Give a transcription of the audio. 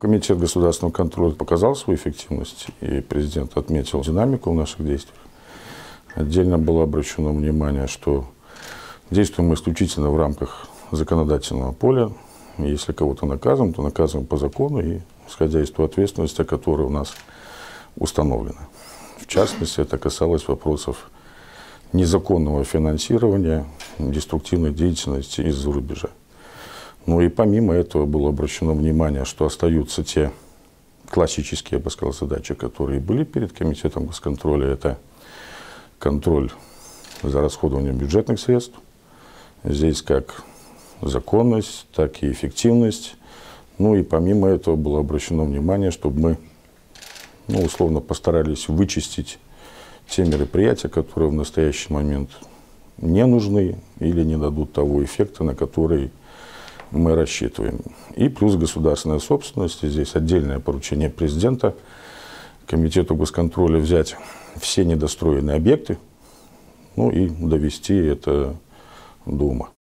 Комитет государственного контроля показал свою эффективность, и президент отметил динамику в наших действиях. Отдельно было обращено внимание, что действуем мы исключительно в рамках законодательного поля. И если кого-то наказываем, то наказываем по закону и исходя из той ответственности, которая у нас установлена. В частности, это касалось вопросов незаконного финансирования, деструктивной деятельности из-за рубежа. Ну и помимо этого было обращено внимание, что остаются те классические, я бы сказал, задачи, которые были перед Комитетом госконтроля. Это контроль за расходованием бюджетных средств. Здесь как законность, так и эффективность. Ну и помимо этого было обращено внимание, чтобы мы, условно, постарались вычистить те мероприятия, которые в настоящий момент не нужны или не дадут того эффекта, на который мы рассчитываем. И плюс государственная собственность. И здесь отдельное поручение президента Комитету госконтроля взять все недостроенные объекты, и довести это до ума.